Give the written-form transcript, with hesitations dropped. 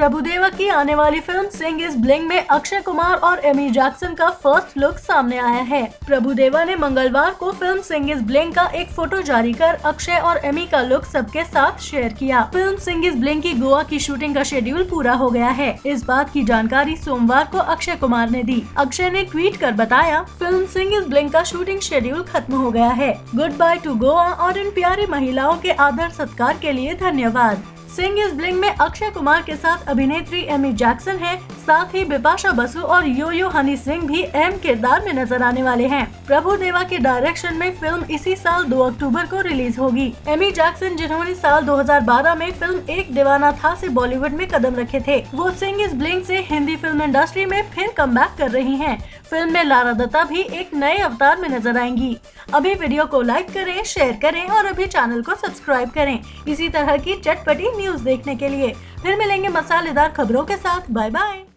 प्रभुदेवा की आने वाली फिल्म सिंह इज ब्लिंग में अक्षय कुमार और एमी जैक्सन का फर्स्ट लुक सामने आया है। प्रभुदेवा ने मंगलवार को फिल्म सिंह इज ब्लिंग का एक फोटो जारी कर अक्षय और एमी का लुक सबके साथ शेयर किया। फिल्म सिंह इज ब्लिंग की गोवा की शूटिंग का शेड्यूल पूरा हो गया है। इस बात की जानकारी सोमवार को अक्षय कुमार ने दी। अक्षय ने ट्वीट कर बताया, फिल्म सिंह इज ब्लिंग का शूटिंग शेड्यूल खत्म हो गया है। गुड बाय टू गोवा और इन प्यारी महिलाओं के आदर सत्कार के लिए धन्यवाद। सिंह इज ब्लिंग में अक्षय कुमार के साथ अभिनेत्री एमी जैक्सन है। साथ ही बिपाशा बसु और यो यो हनी सिंह भी अहम किरदार में नजर आने वाले हैं। प्रभुदेवा के डायरेक्शन में फिल्म इसी साल 2 अक्टूबर को रिलीज होगी। एमी जैक्सन, जिन्होंने साल 2012 में फिल्म एक दीवाना था से बॉलीवुड में कदम रखे थे, वो सिंह इज ब्लिंग से हिंदी फिल्म इंडस्ट्री में फिर कमबैक कर रही हैं। फिल्म में लारा दत्ता भी एक नए अवतार में नजर आएंगी। अभी वीडियो को लाइक करें, शेयर करें और अभी चैनल को सब्सक्राइब करें इसी तरह की चटपटी न्यूज देखने के लिए। फिर मिलेंगे मसालेदार खबरों के साथ। Bye bye.